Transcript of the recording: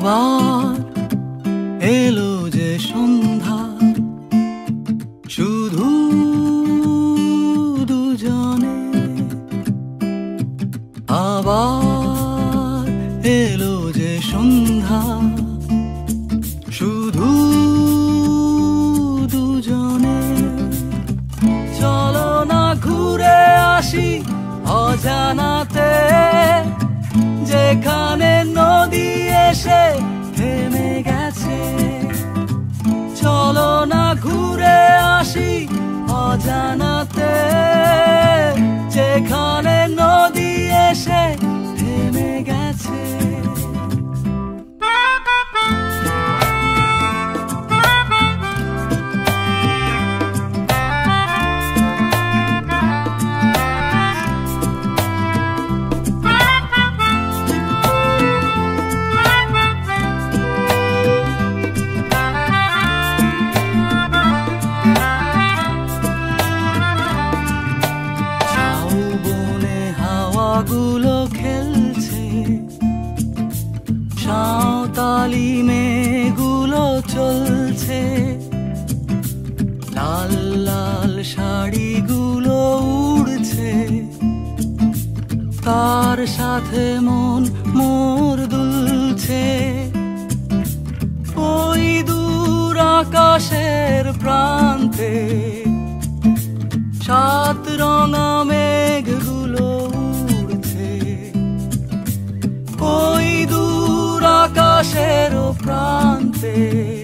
আবার এলো যে সন্ধ্যা, শুধু দুজনে। আবার এলো যে সন্ধ্যা, শুধু দুজনে। চলো না ঘুরে আসি অজানাতে, যেখানে নদী এসে থেমে গেছে। চলো না ঘুরে আসি অজানাতে, যেখানে নদী এসে থেমে গেছে। গুলো খেলছে, সাঁওতালি মেয়েগুলো চলছে, লাল লাল শাড়িগুলো উড়ছে, তার সাথে মন মোর দুলছে। ওই দূর আকাশের প্রান্তে সাত রঙা মেঘগুলো উড়ছে, ওই দূর আকাশের প্রান্তে।